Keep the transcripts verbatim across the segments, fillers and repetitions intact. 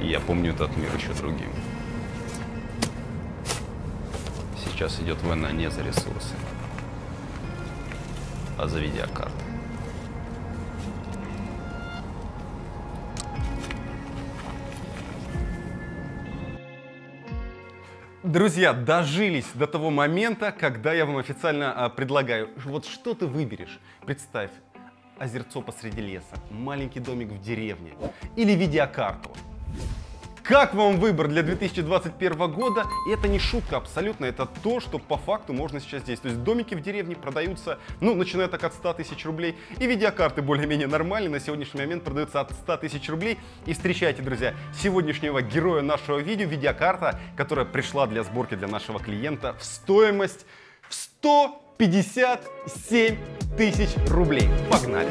Я помню этот мир еще другим. Сейчас идет война не за ресурсы, а за видеокарты. Друзья, дожились до того момента, когда я вам официально а, предлагаю, вот что ты выберешь. Представь, озерцо посреди леса, маленький домик в деревне или видеокарту. Как вам выбор для две тысячи двадцать первого года? И это не шутка абсолютно, это то, что по факту можно сейчас здесь. То есть домики в деревне продаются, ну, начиная так от ста тысяч рублей. И видеокарты более-менее нормальные, на сегодняшний момент продаются от ста тысяч рублей. И встречайте, друзья, сегодняшнего героя нашего видео, видеокарта, которая пришла для сборки для нашего клиента в стоимость в сто пятьдесят семь тысяч рублей. Погнали!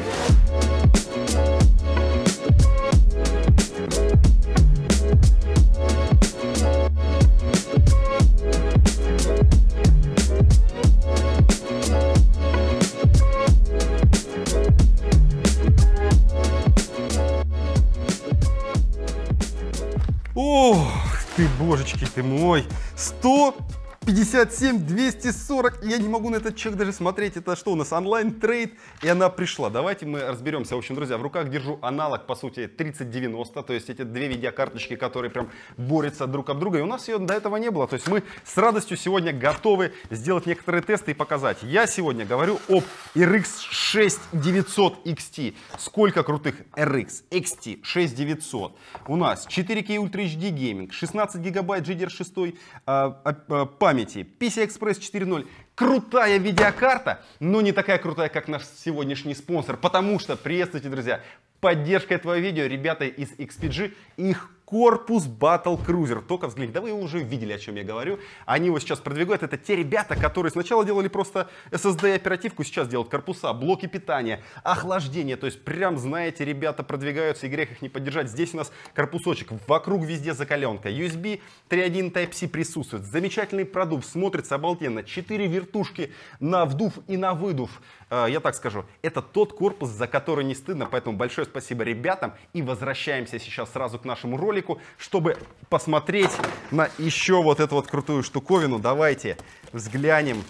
Ох ты, божечки ты мой, сто пятьдесят семь двести сорок, я не могу на этот чек даже смотреть, это что у нас, онлайн-трейд, и она пришла. Давайте мы разберемся. В общем, друзья, в руках держу аналог, по сути, тридцать девяносто, то есть эти две видеокарточки, которые прям борются друг об друга, и у нас ее до этого не было, то есть мы с радостью сегодня готовы сделать некоторые тесты и показать. Я сегодня говорю об эр икс шесть девятьсот икс ти. Сколько крутых эр икс икс ти шесть девятьсот. У нас четыре кей Ultra эйч ди гейминг, шестнадцать гигабайт джи ди ар шесть, а, а, а, память, пи си ай Express четыре ноль. Крутая видеокарта, но не такая крутая, как наш сегодняшний спонсор, потому что, приветствуйте, друзья, поддержка этого видео ребята из икс пи джи, их корпус Battle Cruiser. Только взгляните, да вы уже видели, о чем я говорю. Они его сейчас продвигают. Это те ребята, которые сначала делали просто эс эс ди оперативку, сейчас делают корпуса, блоки питания, охлаждение. То есть прям, знаете, ребята продвигаются, и грех их не поддержать. Здесь у нас корпусочек, вокруг везде закаленка. ю эс би три точка один Type-C присутствует. Замечательный продукт, смотрится обалденно. четыре вертушки на вдув и на выдув. Я так скажу, это тот корпус, за который не стыдно. Поэтому большое спасибо ребятам. И возвращаемся сейчас сразу к нашему ролику, чтобы посмотреть на еще вот эту вот крутую штуковину. Давайте взглянем,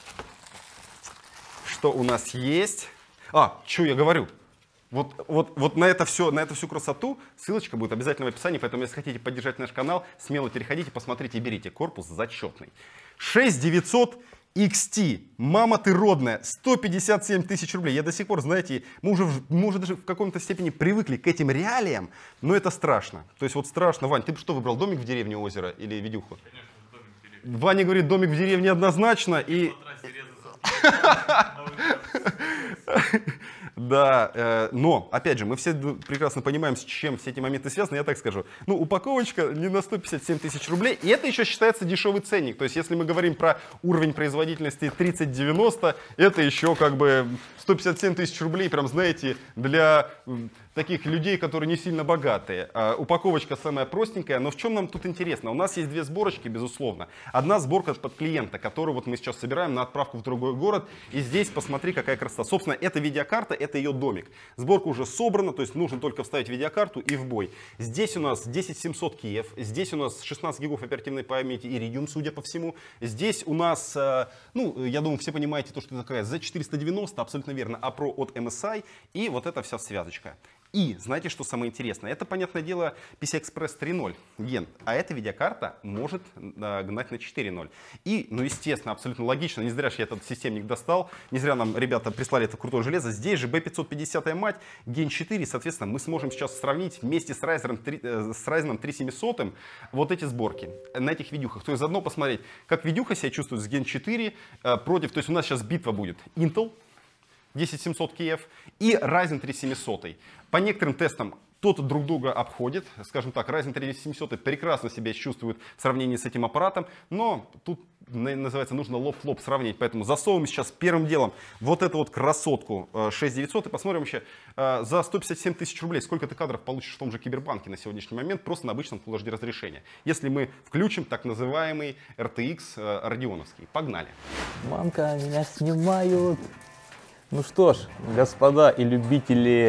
что у нас есть. А, что я говорю? Вот, вот, вот на, это все, на эту всю красоту ссылочка будет обязательно в описании, поэтому если хотите поддержать наш канал, смело переходите, посмотрите и берите. Корпус зачетный. шесть девятьсот икс ти, мама ты родная, сто пятьдесят семь тысяч рублей. Я до сих пор, знаете, мы уже, мы уже даже в каком-то степени привыкли к этим реалиям, но это страшно. То есть вот страшно. Вань, ты бы что выбрал, домик в деревне, озеро или видюху? Конечно, домик в деревне. Ваня говорит, домик в деревне однозначно. И... Да, э, но, опять же, мы все прекрасно понимаем, с чем все эти моменты связаны, я так скажу. Ну, упаковочка не на сто пятьдесят семь тысяч рублей, и это еще считается дешевый ценник. То есть, если мы говорим про уровень производительности тридцать девяносто, это еще как бы сто пятьдесят семь тысяч рублей, прям, знаете, для таких людей, которые не сильно богатые. А, упаковочка самая простенькая, но в чем нам тут интересно? У нас есть две сборочки, безусловно. Одна сборка под клиента, которую вот мы сейчас собираем на отправку в другой город, и здесь посмотри, какая красота. Собственно, эта видеокарта, это ее домик. Сборка уже собрана, то есть нужно только вставить видеокарту и в бой. Здесь у нас десять семьсот Киев, здесь у нас шестнадцать гигов оперативной памяти, Iridium, судя по всему. Здесь у нас, ну, я думаю, все понимаете, то, что это такая зет четыреста девяносто, абсолютно верно, а про от эм эс ай, и вот эта вся связочка. И знаете, что самое интересное? Это, понятное дело, пи си ай Express три ноль ген, а эта видеокарта может э, гнать на четыре ноль. И, ну, естественно, абсолютно логично, не зря же я этот системник достал, не зря нам ребята прислали это крутое железо. Здесь же би пятьсот пятьдесят мать, ген четыре, соответственно, мы сможем сейчас сравнить вместе с Ryzen, э, с Ryzen три семьсот вот эти сборки на этих видюхах. То есть заодно посмотреть, как видюха себя чувствует с ген четыре э, против, то есть у нас сейчас битва будет Intel десять семьсот Киев и Ryzen три семьсот. По некоторым тестам кто-то друг друга обходит. Скажем так, Ryzen три семьсот прекрасно себя чувствует в сравнении с этим аппаратом, но тут, называется, нужно лоб-в-лоб сравнить. Поэтому засовываем сейчас первым делом вот эту вот красотку шесть девятьсот и посмотрим еще за сто пятьдесят семь тысяч рублей, сколько ты кадров получишь в том же Кибербанке на сегодняшний момент, просто на обычном Full эйч ди разрешении. Если мы включим так называемый эр ти икс Родионовский. Погнали. Мамка, меня снимают. Ну что ж, господа и любители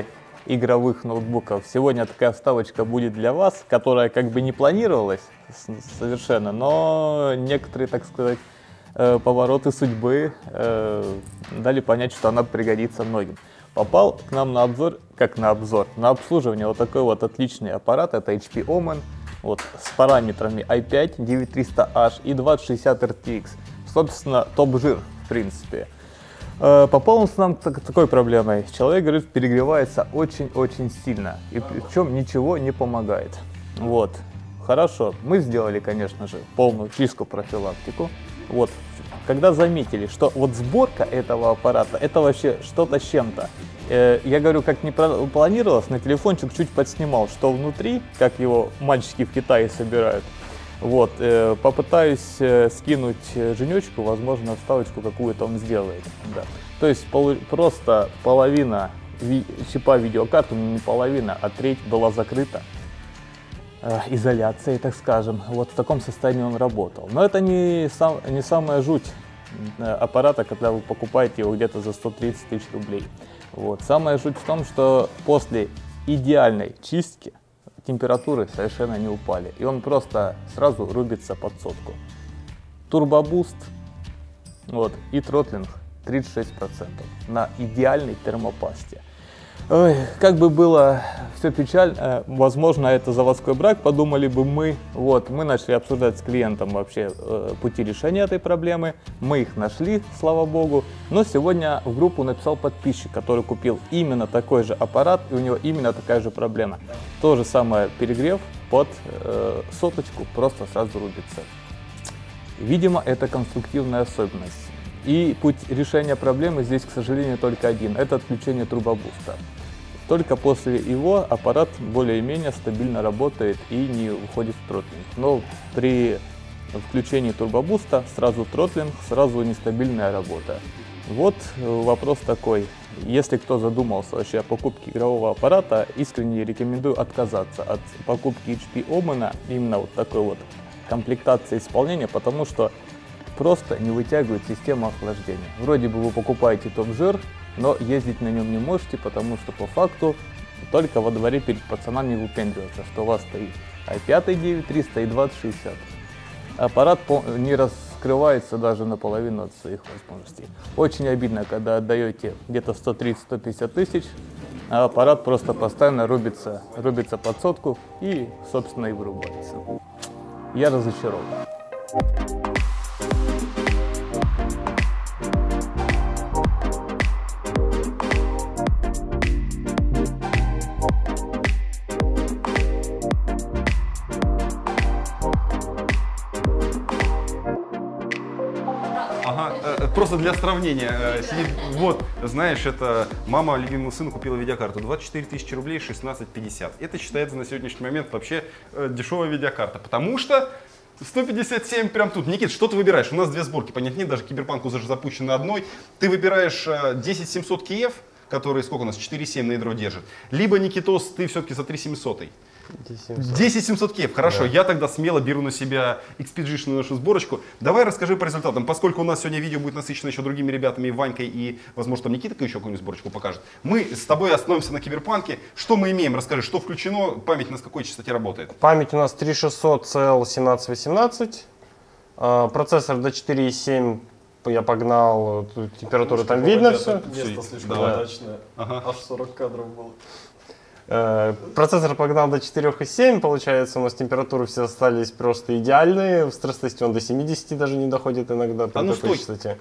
игровых ноутбуков. Сегодня такая вставочка будет для вас, которая как бы не планировалась совершенно, но некоторые, так сказать, повороты судьбы дали понять, что она пригодится многим. Попал к нам на обзор, как на обзор, на обслуживание вот такой вот отличный аппарат, это эйч пи Omen, вот, с параметрами ай пять девять триста эйч и двадцать шестьдесят эр ти экс, собственно, топ-жир, в принципе. Попал он с нам с такой проблемой, человек, говорит, перегревается очень-очень сильно, и причем ничего не помогает. Вот, хорошо, мы сделали, конечно же, полную чистку, профилактику, вот. Когда заметили, что вот сборка этого аппарата, это вообще что-то с чем-то. Э, я говорю, как не планировалось, на телефончик чуть подснимал, что внутри, как его мальчики в Китае собирают. Вот, э, попытаюсь э, скинуть Женечку, возможно, вставочку какую-то он сделает. Да. То есть полу просто половина ви чипа видеокарты, не половина, а треть была закрыта изоляцией, так скажем. Вот в таком состоянии он работал. Но это не, сам, не самая жуть аппарата, когда вы покупаете его где-то за сто тридцать тысяч рублей. Вот. Самая жуть в том, что после идеальной чистки температуры совершенно не упали. И он просто сразу рубится под сотку. Турбобуст, вот, и тротлинг тридцать шесть процентов на идеальной термопасте. Ой, как бы было все печально, возможно, это заводской брак, подумали бы мы. Вот, мы начали обсуждать с клиентом вообще э, пути решения этой проблемы. Мы их нашли, слава богу. Но сегодня в группу написал подписчик, который купил именно такой же аппарат, и у него именно такая же проблема. То же самое перегрев под э, соточку, просто сразу рубится. Видимо, это конструктивная особенность. И путь решения проблемы здесь, к сожалению, только один. Это отключение турбобуста. Только после его аппарат более-менее стабильно работает и не уходит в тротлинг. Но при включении турбобуста сразу тротлинг, сразу нестабильная работа. Вот вопрос такой. Если кто задумался вообще о покупке игрового аппарата, искренне рекомендую отказаться от покупки эйч пи Omen, именно вот такой вот комплектации исполнения, потому что просто не вытягивает систему охлаждения. Вроде бы вы покупаете топ-жир, но ездить на нем не можете, потому что по факту только во дворе перед пацанами выпендриваться, что у вас стоит ай пять девять триста и двадцать шестьдесят. Аппарат не раскрывается даже наполовину от своих возможностей. Очень обидно, когда отдаете где-то сто тридцать — сто пятьдесят тысяч, а аппарат просто постоянно рубится, рубится под сотку и, собственно, и вырубается. Я разочарован. Просто для сравнения, сидит, вот, знаешь, это мама любимому сыну купила видеокарту, двадцать четыре тысячи рублей, шестнадцать пятьдесят. Это считается на сегодняшний момент вообще дешевая видеокарта, потому что сто пятьдесят семь прям тут. Никит, что ты выбираешь? У нас две сборки, понятнее, даже Киберпанк уже запущен на одной. Ты выбираешь десять семьсот Киев, который сколько у нас, четыре семь на ядро держит, либо Никитос, ты все-таки за три семьсот. десять семьсот Киев, хорошо, да. Я тогда смело беру на себя экспедишную нашу сборочку. Давай расскажи по результатам, поскольку у нас сегодня видео будет насыщено еще другими ребятами, Ванькой и, возможно, там Никита еще какую-нибудь сборочку покажет. Мы с тобой остановимся на Киберпанке. Что мы имеем? Расскажи, что включено, память у нас какой частоте работает? Память у нас три шестьсот си эл семнадцать восемнадцать, процессор ди четыре и семь. Я погнал, температура там видно все. Место слишком удачное, ага. Аж сорок кадров было. Процессор погнал до четыре и семь, получается, у нас температуры все остались просто идеальные, в стресс-тесте он до семидесяти даже не доходит иногда при а ну такой стой. частоте.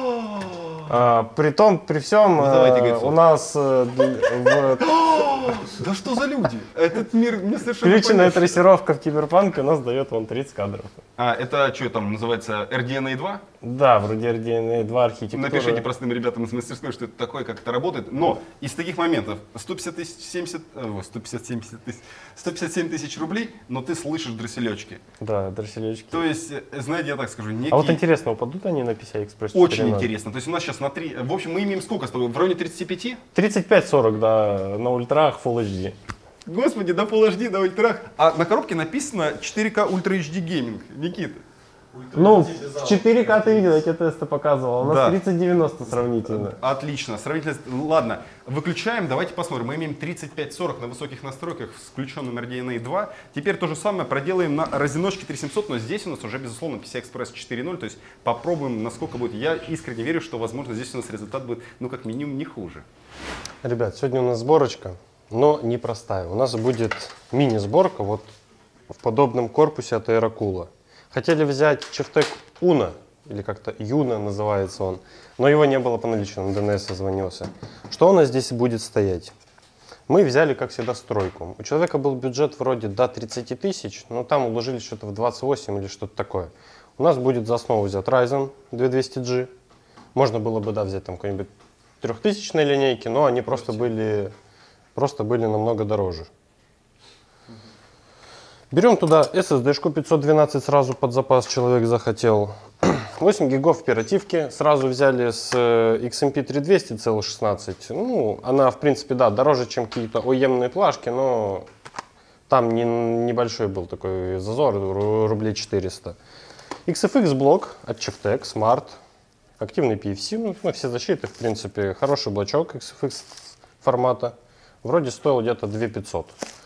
А, при том, при всем, ну, а, у нас э, в... Да что за люди? Этот мир мне совершенно включенная трассировка в Киберпанке у нас дает вон тридцать кадров. А это что там называется, эр ди эн эй два? Да, вроде эр ди эн эй два архитектура. Напишите простым ребятам из мастерской, что это такое, как это работает. Но из таких моментов сто пятьдесят тысяч, семьдесят, сто пятьдесят, семьдесят тысяч, сто пятьдесят семь тысяч рублей, но ты слышишь дросселечки. Да, дросселечки. То есть, знаете, я так скажу, некий... А вот интересно, упадут они на пи си ай Express? Очень интересно. То есть у нас сейчас на три... В общем, мы имеем сколько с тобой? В районе тридцати пяти? тридцать пять сорок, да, на ультрах Full эйч ди. Господи, до Full эйч ди, до ультрах. А на коробке написано четыре ка Ultra эйч ди Gaming. Никита. Ну, в четыре ка ты видел, я тебе тесты показывал. У нас Да. тридцать девяносто сравнительно. Отлично. Сравнительность. Ладно, выключаем. Давайте посмотрим. Мы имеем тридцать пять сорок на высоких настройках с включенным эр ди эн эй два. Теперь то же самое проделаем на разиночке три семьсот, но здесь у нас уже, безусловно, пи си ай Express четыре ноль. То есть попробуем, насколько будет. Я искренне верю, что, возможно, здесь у нас результат будет, ну, как минимум, не хуже. Ребят, сегодня у нас сборочка, но непростая. У нас будет мини-сборка вот в подобном корпусе от Aerocool. Хотели взять Chieftec Uno, или как-то Юна называется он, но его не было по наличию, он ди эн эс звонился. Что у нас здесь будет стоять? Мы взяли, как всегда, стройку. У человека был бюджет вроде до тридцати тысяч, но там уложились что-то в двадцать восемь или что-то такое. У нас будет за основу взят Ryzen две тысячи двести джи. Можно было бы, да, взять там какой-нибудь трехтысячной линейки, но они просто были, просто были намного дороже. Берем туда эс эс ди-шку пятьсот двенадцать, сразу под запас человек захотел. восемь гигов оперативки сразу взяли с икс эм пи три двести цэ шестнадцать. Ну, она, в принципе, да, дороже, чем какие-то о и эм-ные плашки, но там не, небольшой был такой зазор, рублей четыреста. икс эф икс блок от Chieftec, Smart, активный пи эф си, ну, все защиты, в принципе, хороший блочок икс эф икс формата. Вроде стоил где-то две тысячи пятьсот.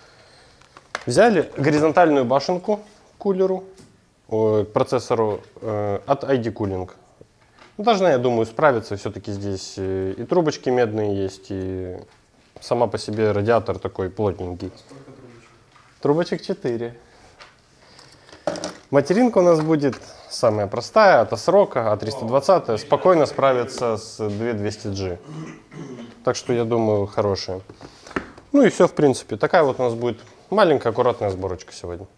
Взяли горизонтальную башенку к кулеру, к процессору э, от ай ди Cooling. Должна, я думаю, справиться. Все-таки здесь и трубочки медные есть, и сама по себе радиатор такой плотненький. Сколько трубочек? Трубочек четыре. Материнка у нас будет самая простая, от Асрока, а триста двадцать, спокойно справится с две тысячи двести джи. Так что, я думаю, хорошая. Ну и все, в принципе. Такая вот у нас будет маленькая, аккуратная сборочка сегодня.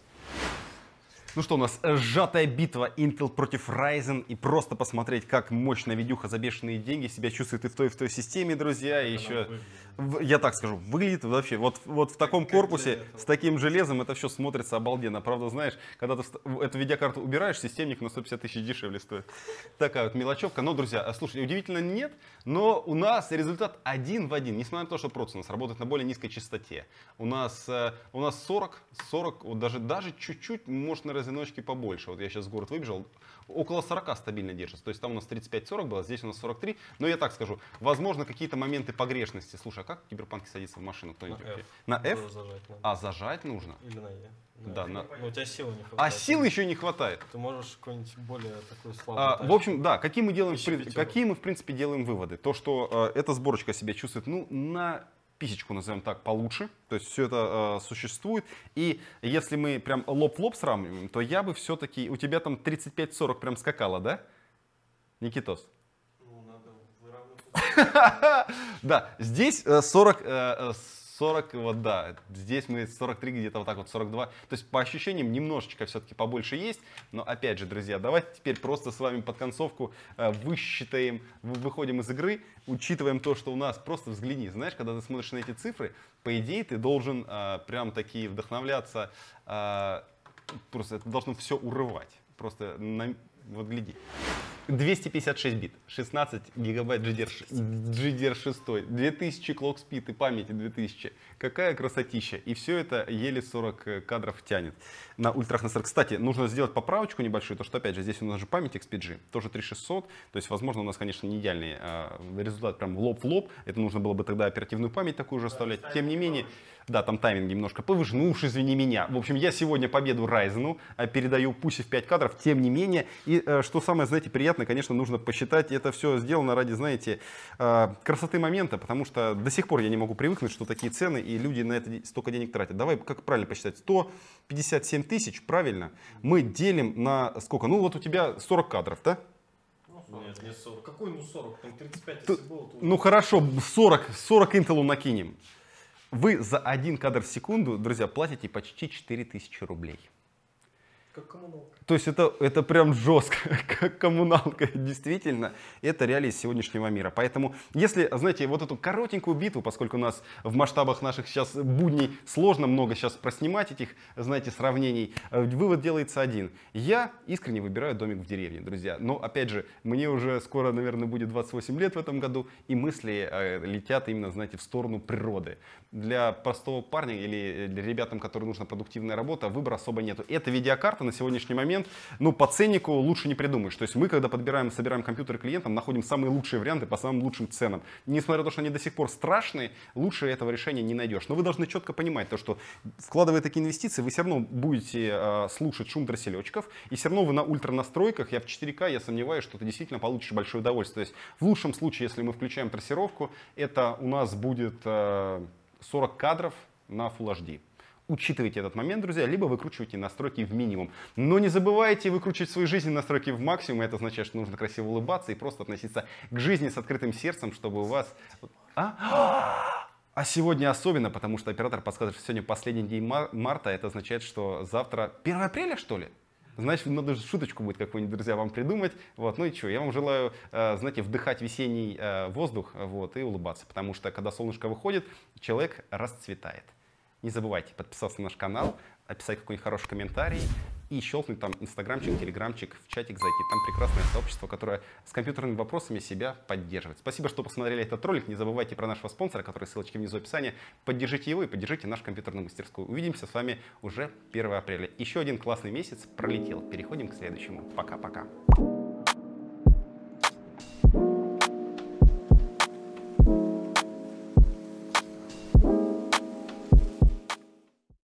Ну что, у нас сжатая битва Intel против Ryzen, и просто посмотреть, как мощная видюха за бешеные деньги себя чувствует и в той, и в той системе, друзья. И еще, в, я так скажу, выглядит вообще, вот, вот в таком корпусе, с таким железом, это все смотрится обалденно. Правда, знаешь, когда ты эту видеокарту убираешь, системник на сто пятьдесят тысяч дешевле стоит. Такая вот мелочевка. Но, друзья, слушай, удивительно нет, но у нас результат один в один, несмотря на то, что процессор у нас работает на более низкой частоте. У нас, у нас сорок, сорок, вот даже, даже чуть-чуть, может, на разиночке побольше. Вот я сейчас в город выбежал, около сорока стабильно держится. То есть там у нас тридцать пять сорок было, здесь у нас сорок три. Но я так скажу, возможно, какие-то моменты погрешности. Слушай, а как в Киберпанке садится в машину? Кто-нибудь? На F? На F? Зажать надо. А, зажать нужно? Или на E. Да, на... Но у тебя силы не хватает. А сил еще не хватает. Ты можешь какой-нибудь более такой слабый. А, в общем, да, какие мы, делаем, Еще какие мы в принципе делаем выводы? То, что э, эта сборочка себя чувствует, ну, на писечку, назовем так, получше. То есть все это э, существует. И если мы прям лоб в лоб сравниваем, то я бы все-таки... У тебя там тридцать пять сорок прям скакало, да, Никитос? Ну, надо выравнивать. Да, здесь сорок, сорок, вот да, здесь мы сорок три, где-то вот так вот, сорок два. То есть по ощущениям немножечко все-таки побольше есть. Но опять же, друзья, давайте теперь просто с вами под концовку высчитаем, выходим из игры, учитываем то, что у нас, просто взгляни, знаешь, когда ты смотришь на эти цифры, по идее ты должен прям таки вдохновляться, просто это должно все урывать. Просто на... Вот гляди. двести пятьдесят шесть бит, шестнадцать гигабайт джи ди ар шесть, две тысячи clock speed и памяти две тысячи. Какая красотища. И все это еле сорок кадров тянет на ультрах на сорок. Кстати, нужно сделать поправочку небольшую, то что опять же здесь у нас же память икс пи джи, тоже три тысячи шестьсот. То есть, возможно, у нас, конечно, не идеальный э, результат прям лоб в лоб. Это нужно было бы тогда оперативную память такую же оставлять. Тем не менее, да, там тайминг немножко повыше. Ну уж извини меня. В общем, я сегодня победу Ryzen передаю, пусть и в пять кадров, тем не менее. И э, что самое, знаете, приятное, конечно, нужно посчитать. Это все сделано ради, знаете, э, красоты момента, потому что до сих пор я не могу привыкнуть, что такие цены, и люди на это столько денег тратят. Давай, как правильно посчитать? сто пятьдесят семь тысяч, правильно? Мы делим на сколько? Ну вот у тебя сорок кадров, да? Нет, не сорок. Какой ну сорок? Там тридцать пять если было, то... Ну хорошо, сорок, сорок Intel накинем. Вы за один кадр в секунду, друзья, платите почти четыре тысячи рублей. Как коммуналка. То есть это, это прям жестко, как коммуналка, действительно. Это реалии сегодняшнего мира. Поэтому, если, знаете, вот эту коротенькую битву, поскольку у нас в масштабах наших сейчас будней сложно много сейчас проснимать этих, знаете, сравнений, вывод делается один. Я искренне выбираю домик в деревне, друзья. Но, опять же, мне уже скоро, наверное, будет двадцать восемь лет в этом году, и мысли э, летят именно, знаете, в сторону природы. для простого парня или для ребятам, которым нужна продуктивная работа, выбора особо нету. Эта видеокарта на сегодняшний момент, ну, по ценнику лучше не придумаешь. То есть мы, когда подбираем, собираем компьютеры клиентам, находим самые лучшие варианты по самым лучшим ценам. Несмотря на то, что они до сих пор страшные, лучше этого решения не найдешь. Но вы должны четко понимать то, что вкладывая такие инвестиции, вы все равно будете э, слушать шум дросселечков, и все равно вы на ультранастройках, я в четыре ка, я сомневаюсь, что ты действительно получишь большое удовольствие. То есть в лучшем случае, если мы включаем трассировку, это у нас будет э, сорок кадров на Full эйч ди. Учитывайте этот момент, друзья, либо выкручивайте настройки в минимум. Но не забывайте выкручивать в своей жизни настройки в максимум. Это означает, что нужно красиво улыбаться и просто относиться к жизни с открытым сердцем, чтобы у вас... А? А сегодня особенно, потому что оператор подсказывает, что сегодня последний день мар- марта. Это означает, что завтра первое апреля, что ли? Значит, надо шуточку будет какую-нибудь, друзья, вам придумать. Вот. Ну и что, я вам желаю, э, знаете, вдыхать весенний э, воздух, вот, и улыбаться. Потому что, когда солнышко выходит, человек расцветает. Не забывайте подписаться на наш канал, описать какой-нибудь хороший комментарий и щелкнуть там инстаграмчик, телеграмчик, в чатик зайти. Там прекрасное сообщество, которое с компьютерными вопросами себя поддерживает. Спасибо, что посмотрели этот ролик. Не забывайте про нашего спонсора, который ссылочки внизу в описании. Поддержите его и поддержите нашу компьютерную мастерскую. Увидимся с вами уже первого апреля. Еще один классный месяц пролетел. Переходим к следующему. Пока-пока.